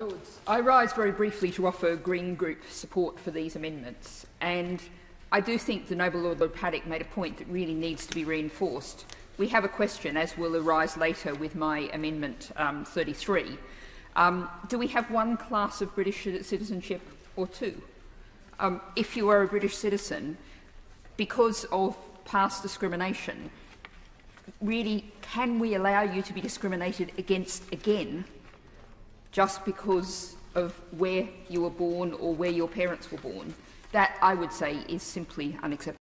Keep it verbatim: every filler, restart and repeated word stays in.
I rise very briefly to offer Green Group support for these amendments, and I do think the Noble Lord Lord Paddock made a point that really needs to be reinforced. We have a question, as will arise later with my amendment um, thirty-three. Um, do we have one class of British citizenship or two? Um, if you are a British citizen, because of past discrimination, really, can we allow you to be discriminated against again just because of where you were born or where your parents were born? That, I would say, is simply unacceptable.